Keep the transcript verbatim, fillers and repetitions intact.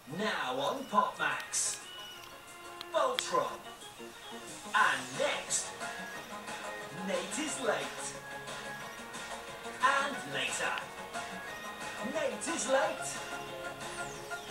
Now on Pop Max, Voltron. And next, Nate is late. And later, Nate is late.